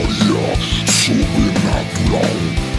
memória sobrenatural.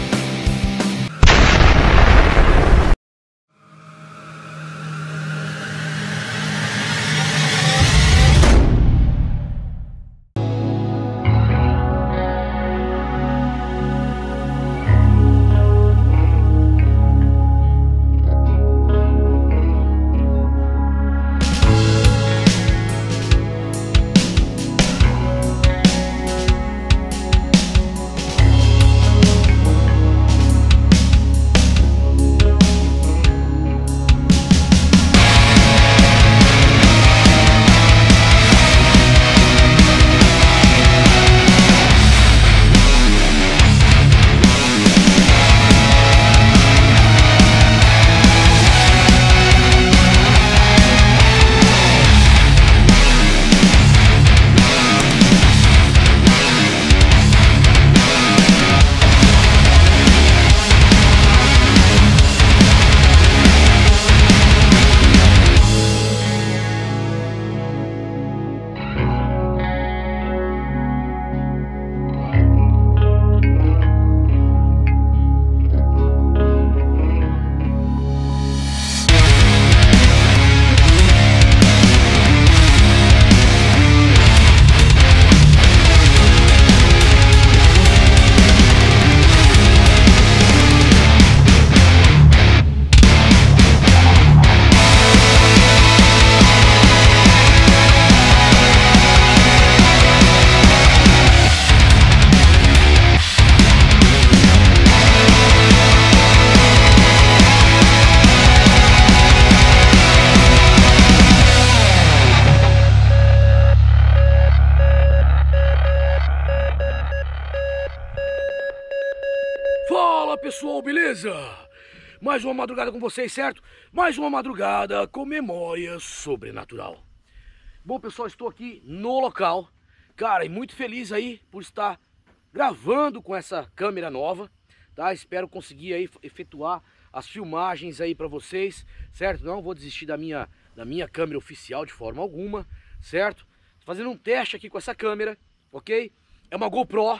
Fala pessoal, beleza? Mais uma madrugada com vocês, certo? Mais uma madrugada com memória sobrenatural. Bom pessoal, estou aqui no local, cara, e muito feliz aí por estar gravando com essa câmera nova, tá? Espero conseguir aí efetuar as filmagens aí pra vocês, certo? Não vou desistir da minha câmera oficial de forma alguma, certo? Tô fazendo um teste aqui com essa câmera, ok? É uma GoPro,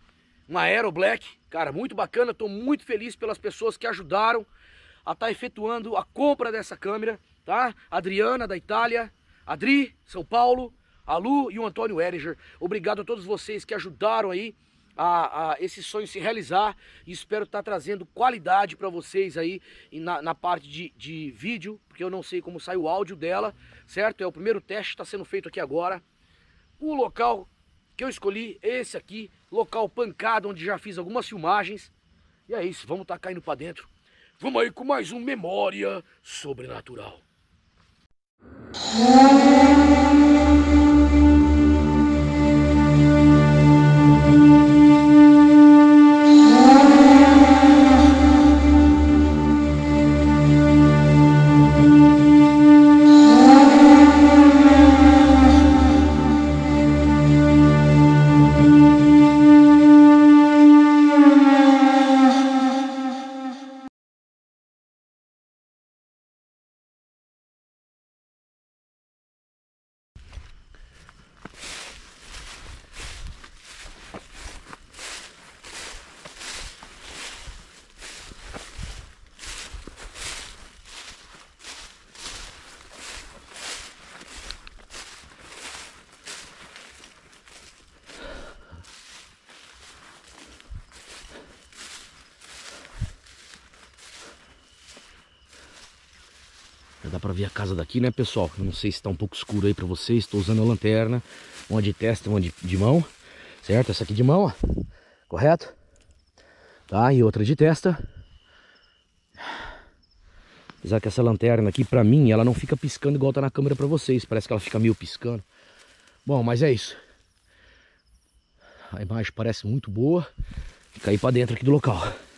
uma Aero Black, cara, muito bacana. Tô muito feliz pelas pessoas que ajudaram a estar efetuando a compra dessa câmera, tá? Adriana, da Itália, Adri, São Paulo, a Lu e o Antônio Eriger. Obrigado a todos vocês que ajudaram aí a esse sonho se realizar, e espero estar trazendo qualidade para vocês aí na parte de vídeo, porque eu não sei como sai o áudio dela, certo? É o primeiro teste que está sendo feito aqui agora. O local que eu escolhi, esse aqui, local pancada, onde já fiz algumas filmagens. E é isso, vamos estar caindo para dentro. Vamos aí com mais um Memória Sobrenatural. Já dá pra ver a casa daqui, né, pessoal? Eu não sei se tá um pouco escuro aí pra vocês. Estou usando a lanterna, uma de testa, uma de mão, certo? Essa aqui de mão, ó, correto? Tá, e outra de testa. Apesar que essa lanterna aqui, pra mim, ela não fica piscando igual tá na câmera pra vocês. Parece que ela fica meio piscando. Bom, mas é isso. A imagem parece muito boa. Fica aí pra dentro aqui do local.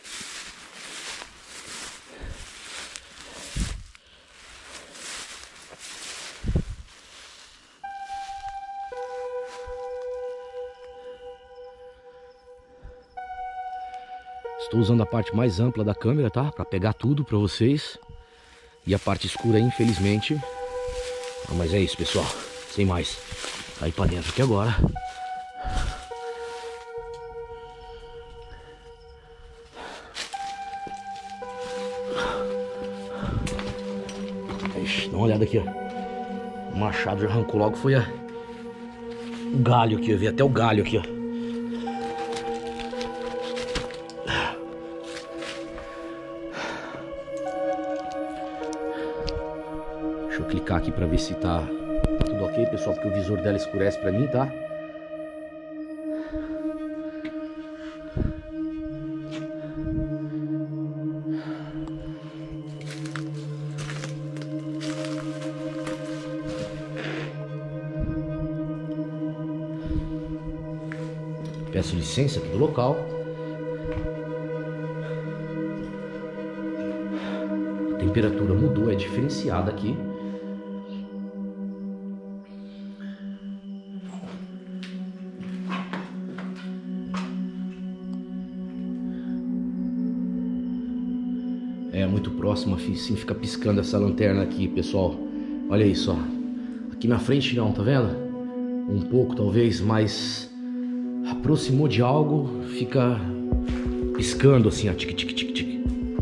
Estou usando a parte mais ampla da câmera, tá? Pra pegar tudo pra vocês. E a parte escura, infelizmente. Mas é isso, pessoal. Sem mais. Aí pra dentro aqui agora. uma olhada aqui, ó. O machado já arrancou logo, foi o galho aqui, eu vi até o galho aqui, ó. Deixa eu clicar aqui pra ver se tá tudo ok, pessoal, porque o visor dela escurece pra mim, tá? Peço licença aqui do local. A temperatura mudou, é diferenciada aqui. É muito próximo, assim fica piscando essa lanterna aqui, pessoal. Olha isso, ó. Aqui na frente não, tá vendo? Um pouco talvez, mas aproximou de algo, fica piscando assim, ó, tic, tic, tic, tic.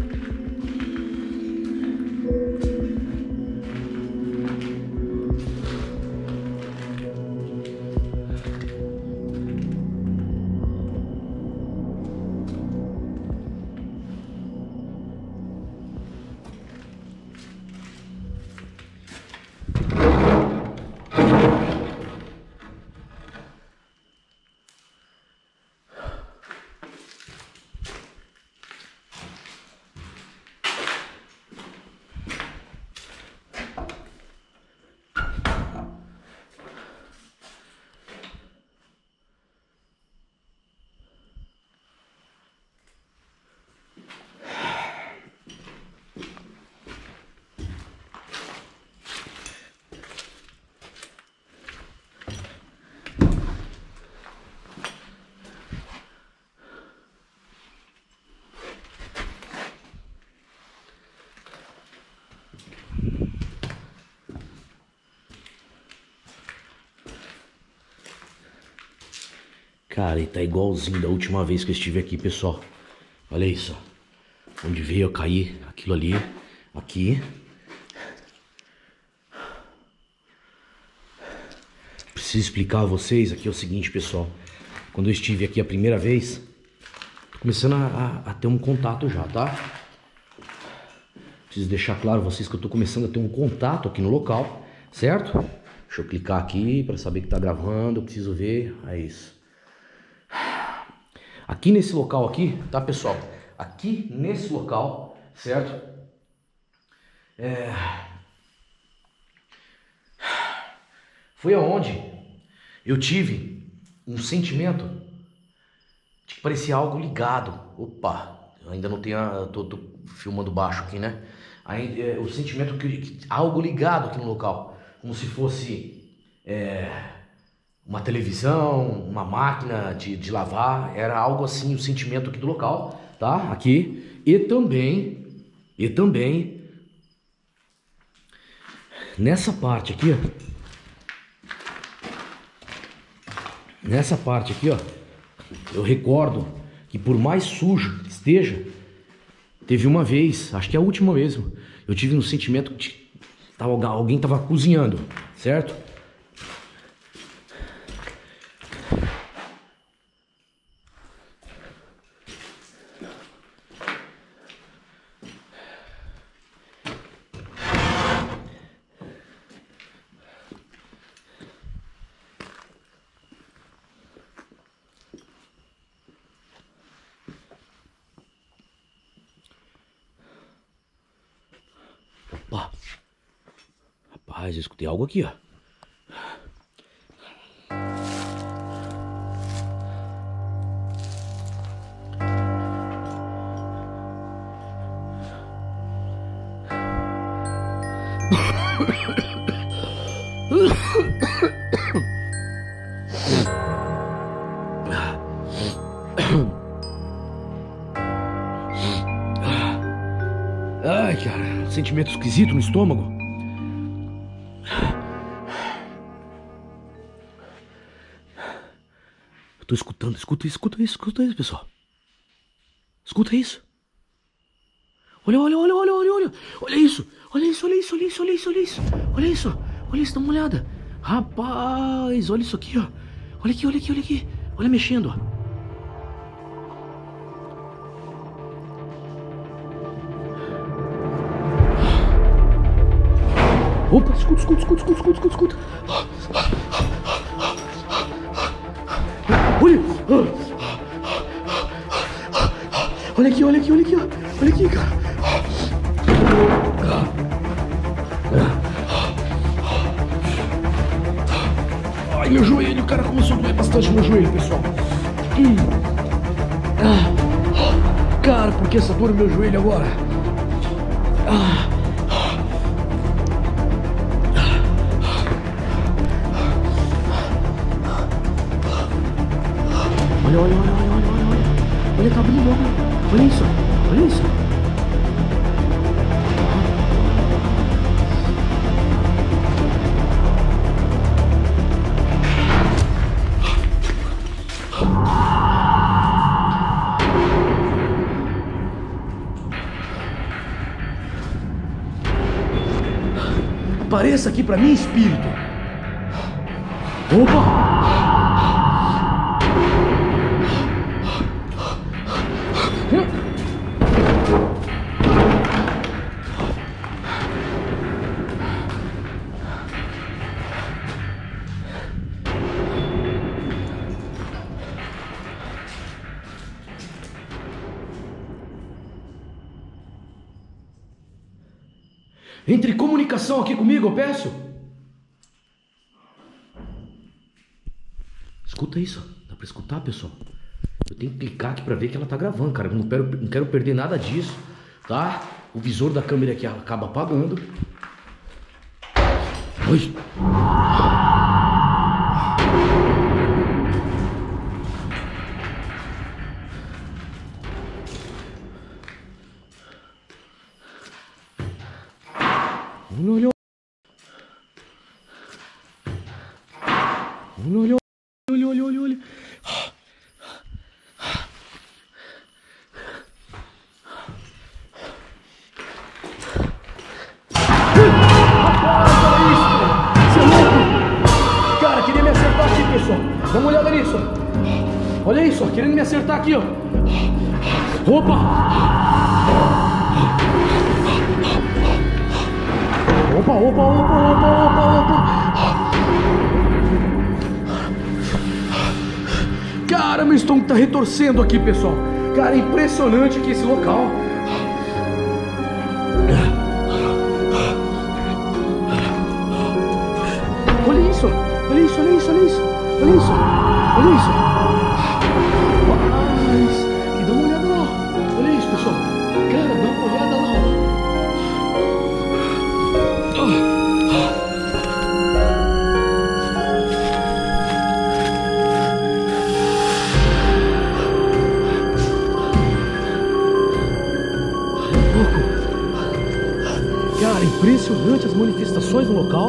Cara, e tá igualzinho da última vez que eu estive aqui, pessoal. Olha isso, ó. Onde veio a cair aquilo ali, aqui. Preciso explicar a vocês aqui é o seguinte, pessoal. Quando eu estive aqui a primeira vez, tô começando a ter um contato já, tá? Preciso deixar claro a vocês que eu tô começando a ter um contato aqui no local, certo? Deixa eu clicar aqui para saber que tá gravando, eu preciso ver, é isso. Aqui nesse local aqui, tá, pessoal? Aqui nesse local, certo? Foi aonde eu tive um sentimento de que parecia algo ligado. Opa, eu ainda não tenho, tô filmando baixo aqui, né? Aí, o sentimento que algo ligado aqui no local, como se fosse uma televisão, uma máquina de lavar, era algo assim, o sentimento aqui do local, tá? Aqui, e também, nessa parte aqui, ó, nessa parte aqui, ó, eu recordo que por mais sujo que esteja, teve uma vez, acho que é a última mesmo, eu tive um sentimento de alguém tava cozinhando, certo? Opa. Rapaz, eu escutei algo aqui, ó. Ai, cara, um sentimento esquisito no estômago. Eu tô escutando, escuta isso, pessoal. Escuta isso. Olha, olha, olha, olha, olha, olha. Olha isso. Olha isso, olha isso, olha isso, olha isso, olha isso. Olha isso. Olha isso, dá uma olhada. Rapaz, olha isso aqui, ó. Olha aqui, olha aqui, olha aqui. Olha mexendo, ó. Opa, escuta, escuta, escuta, escuta, escuta, escuta, escuta. Olha. Olha aqui, olha aqui, olha aqui, ó. Olha aqui, cara. Ai, meu joelho, cara, começou a doer bastante meu joelho, pessoal. Cara, por que essa dor no meu joelho agora? Olha, olha, olha, olha, olha, olha, olha. Olha, tá abrindo, olha. Olha isso, olha isso. Apareça aqui pra mim, espírito. Opa! Entre em comunicação aqui comigo, eu peço. Escuta isso, dá pra escutar, pessoal? Eu tenho que clicar aqui pra ver que ela tá gravando, cara. Eu não quero perder nada disso, tá? O visor da câmera aqui acaba apagando. Oi. Olha, olha, olha, olha, olha, olha. Cara, queria me acertar aqui, pessoal. Dá uma olhada nisso. Olha isso, querendo me acertar aqui, ó. Opa! Opa, opa, opa, opa, opa, opa. Cara, meu estômago tá retorcendo aqui, pessoal. Cara, é impressionante aqui esse local. Olha isso, olha isso, olha isso, olha isso. Olha isso, olha isso. Rapaz, e dá uma olhada lá. Olha isso, pessoal. Cara, dá uma olhada lá. Cara, impressionante as manifestações no local.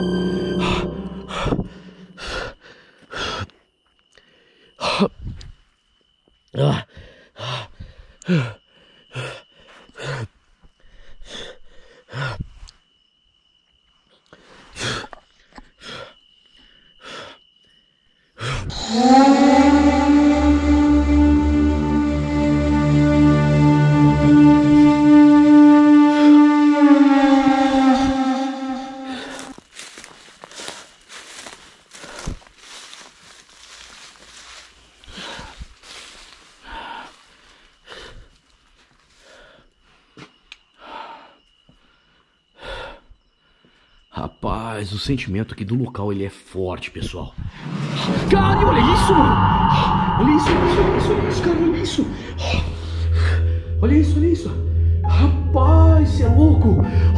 Rapaz, o sentimento aqui do local, ele é forte, pessoal. Cara, olha isso, mano. Olha isso, olha isso, olha isso, olha isso, cara, olha isso. Olha isso, olha isso. Rapaz, você é louco.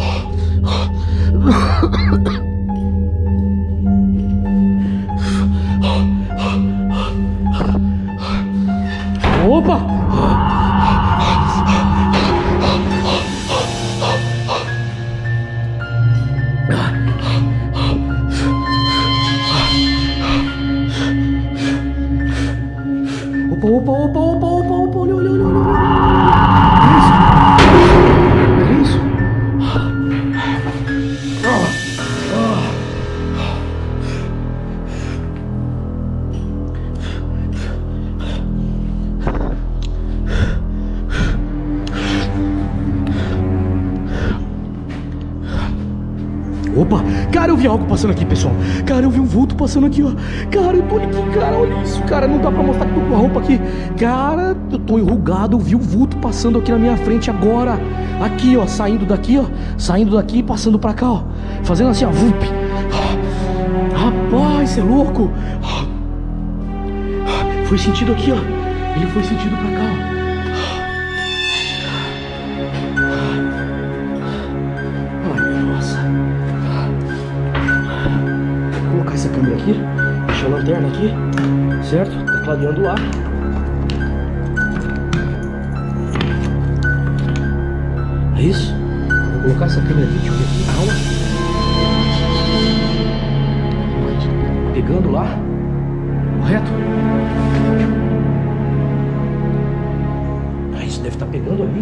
Opa! Opa, opa, opa, opa, opa, opa, olha, olha, olha, olha. Opa, cara, eu vi algo passando aqui, pessoal. Cara, eu vi um vulto passando aqui, ó. Cara, eu tô aqui, cara, olha isso, cara. Não dá pra mostrar que eu tô com a roupa aqui. Cara, eu tô enrugado, eu vi o vulto passando aqui na minha frente agora. Aqui, ó, saindo daqui, ó. Saindo daqui e passando pra cá, ó. Fazendo assim, ó, vup. Rapaz, você é louco. Foi sentido aqui, ó. Ele foi sentido pra cá, ó. Essa câmera aqui, deixa a lanterna aqui, certo? Tá clareando lá. É isso? Vou colocar essa câmera aqui, deixa eu ver aqui, calma. Pegando lá, correto? Ah, isso deve estar pegando ali.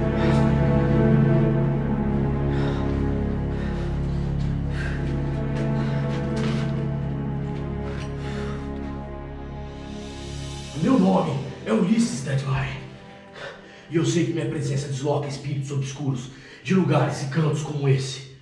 Meu nome é Ulisses Deadline. E eu sei que minha presença desloca espíritos obscuros de lugares e cantos como esse.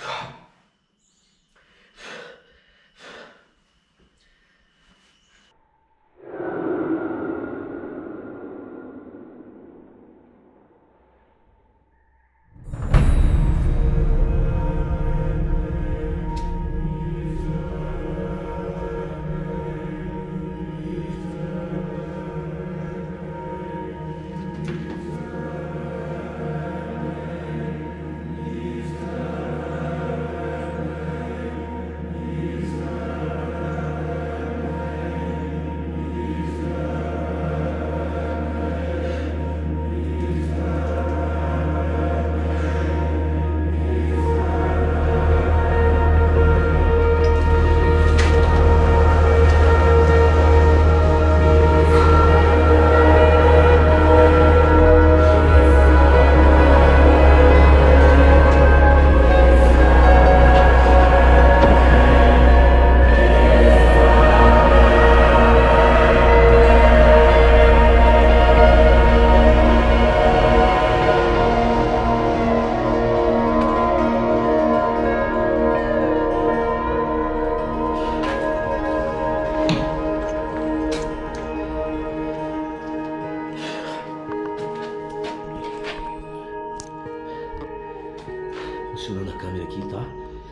Funcionando a câmera aqui, tá?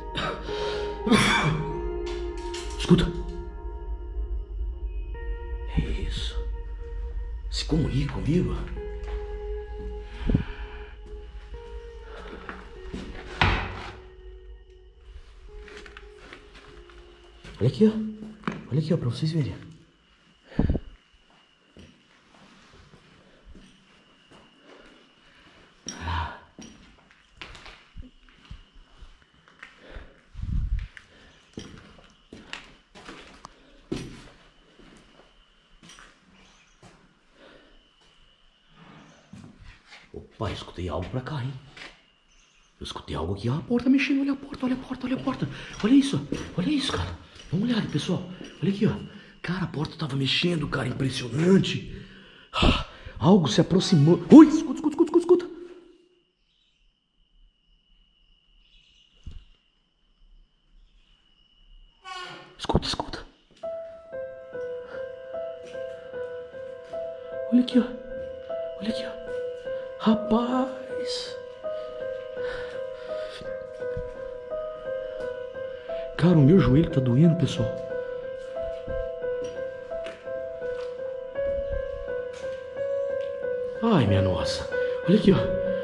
Escuta. É isso. Se comunique comigo. Olha aqui, ó. Olha aqui, ó, pra vocês verem. Opa, escutei algo pra cá, hein? Eu escutei algo aqui, ó, a porta mexendo, olha a porta, olha a porta, olha a porta. Olha isso, cara. Dá uma olhada, pessoal. Olha aqui, ó. Cara, a porta tava mexendo, cara, impressionante. Algo se aproximou. Ui, escuta. Escuta. Olha aqui, ó. Rapaz. Cara, o meu joelho tá doendo, pessoal. Ai, minha nossa. Olha aqui, ó.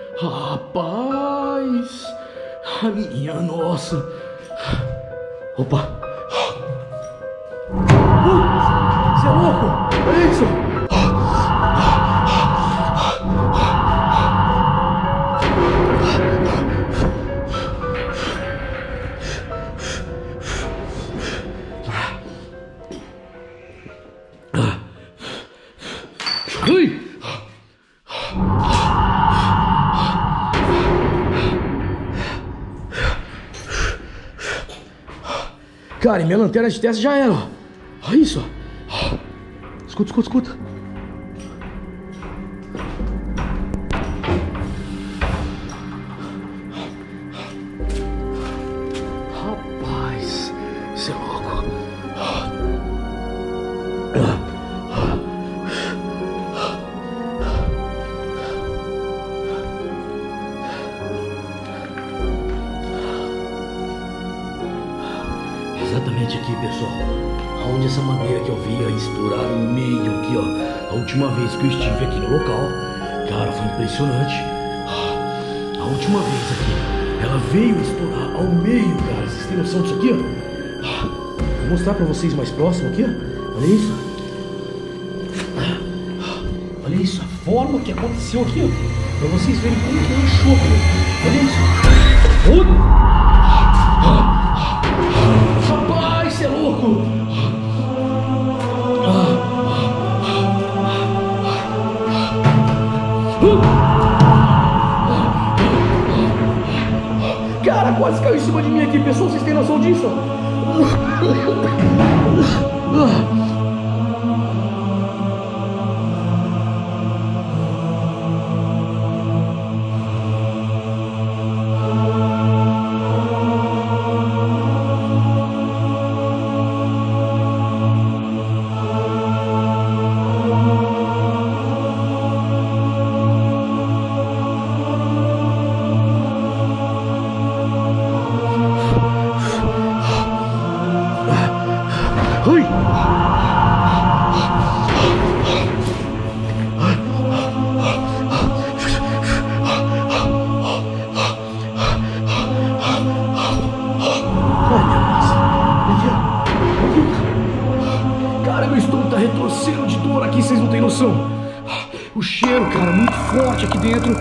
Rapaz. A minha nossa. Opa. Você é louco? Olha isso. Cara, e minha lanterna de testa já era, ó. Olha isso, ó. Escuta. Exatamente aqui, pessoal, aonde essa madeira que eu vi aí estourar no meio aqui, ó. A última vez que eu estive aqui no local, cara, foi impressionante. A última vez aqui, ela veio estourar ao meio, cara. Vocês têm noção disso aqui, ó? Vou mostrar pra vocês mais próximo aqui, ó. Olha isso. Olha isso, a forma que aconteceu aqui, ó. Pra vocês verem como que é um choque. Olha isso. Rapaz, você é louco! Cara, quase caiu em cima de mim aqui, pessoal. Vocês têm noção disso? Cara, meu estômago tá retorcendo de dor aqui, vocês não têm noção. O cheiro, cara, muito forte aqui dentro.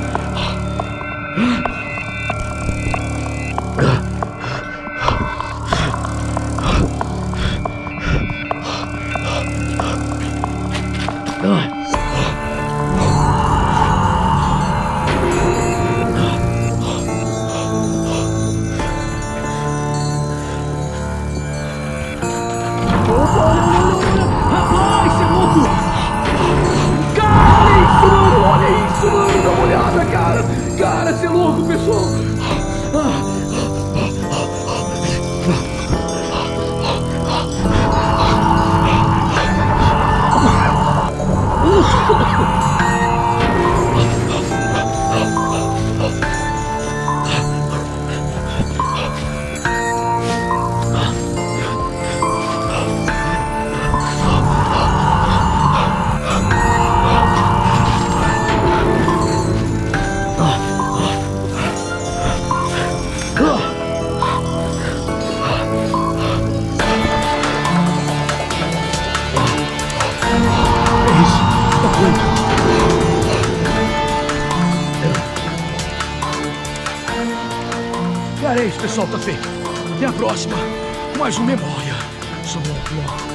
Rapaz, você é louco! Cara, olha isso, mano! Dá uma olhada, cara! Cara, você é louco, pessoal! Cara, é isso, pessoal, tá feito. Até a próxima. Mais uma memória sobre o